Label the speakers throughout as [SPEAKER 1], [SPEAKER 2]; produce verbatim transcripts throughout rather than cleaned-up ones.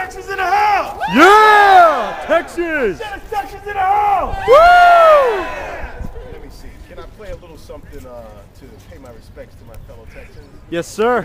[SPEAKER 1] Texas in the house!
[SPEAKER 2] Yeah! Texas!
[SPEAKER 1] Texas in the house!
[SPEAKER 2] Woo!
[SPEAKER 1] Let me see. Can I play a little something uh, to pay my respects to my fellow Texans?
[SPEAKER 2] Yes, sir.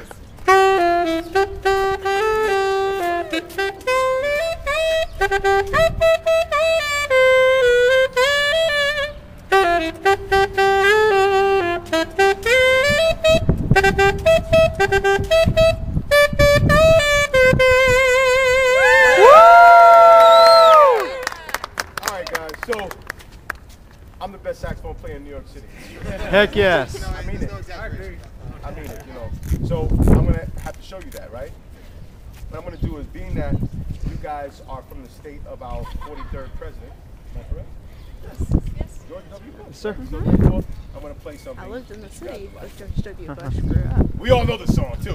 [SPEAKER 1] So, I'm the best saxophone player in New York City.
[SPEAKER 2] Heck yes.
[SPEAKER 1] I mean it. I mean it, you know. So, I'm going to have to show you that, right? What I'm going to do is, being that you guys are from the state of our forty-third president, am I correct?
[SPEAKER 3] Yes. Yes.
[SPEAKER 1] George W. Bush.
[SPEAKER 2] Yes, sir.
[SPEAKER 1] So, therefore, I'm going to play something.
[SPEAKER 3] I lived in the city, but George W. Bush grew up.
[SPEAKER 1] We all know the song, too.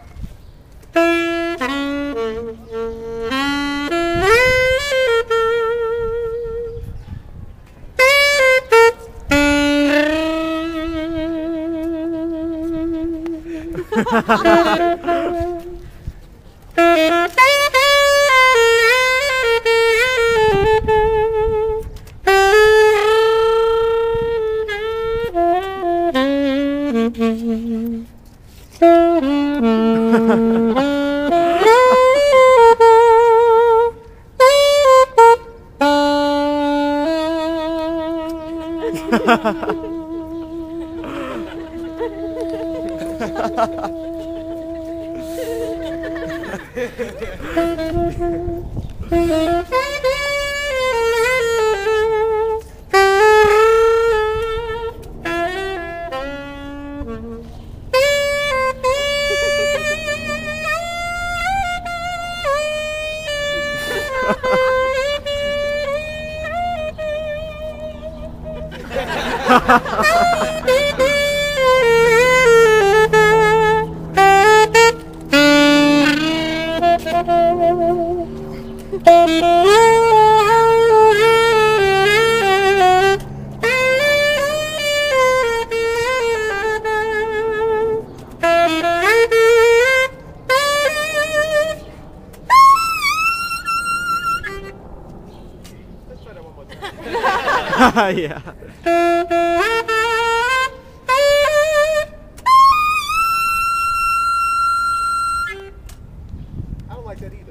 [SPEAKER 2] Yeah.
[SPEAKER 1] I don't like that either.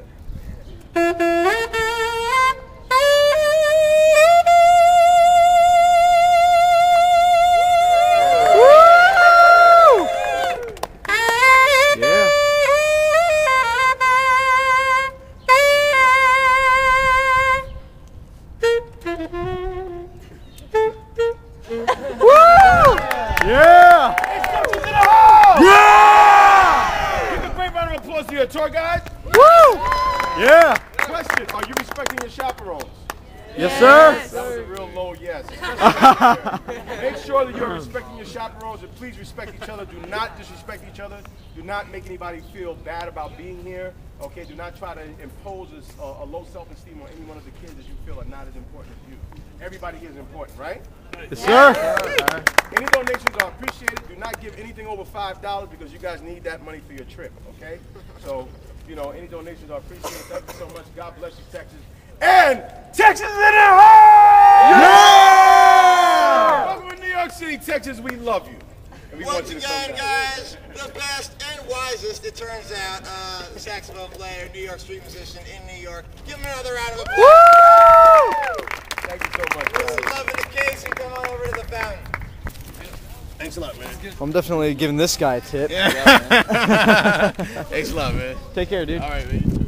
[SPEAKER 1] To your tour guide?
[SPEAKER 2] Woo! Yeah.
[SPEAKER 1] Question, are you respecting your chaperones?
[SPEAKER 2] Yes, sir.
[SPEAKER 1] That was a real low yes. Make sure that you're respecting your chaperones, and please respect each other. Do not disrespect each other. Do not make anybody feel bad about being here. Okay, do not try to impose a, a low self-esteem on any one of the kids that you feel are not as important as you. Everybody here is important, right?
[SPEAKER 2] Yes, sir.
[SPEAKER 1] Yeah. Any donations are appreciated. Do not give anything over five dollars because you guys need that money for your trip, okay? So, you know, any donations are appreciated. Thank you so much. God bless you, Texas. And Texas in the house! Yeah! Welcome to New York City, Texas. We love you. And we
[SPEAKER 4] Once
[SPEAKER 1] want you to
[SPEAKER 4] again,
[SPEAKER 1] come
[SPEAKER 4] guys, the best and wisest, it turns out, uh, saxophone player, New York street musician in New York. Give him another round of applause.
[SPEAKER 1] Woo! Thank you so much,
[SPEAKER 4] Put
[SPEAKER 1] guys.
[SPEAKER 4] some love in the case and come on over to the fountain.
[SPEAKER 1] Thanks a lot, man.
[SPEAKER 2] I'm definitely giving this guy a tip.
[SPEAKER 1] Yeah. Thanks a lot, man.
[SPEAKER 2] Take care, dude.
[SPEAKER 1] All right, man.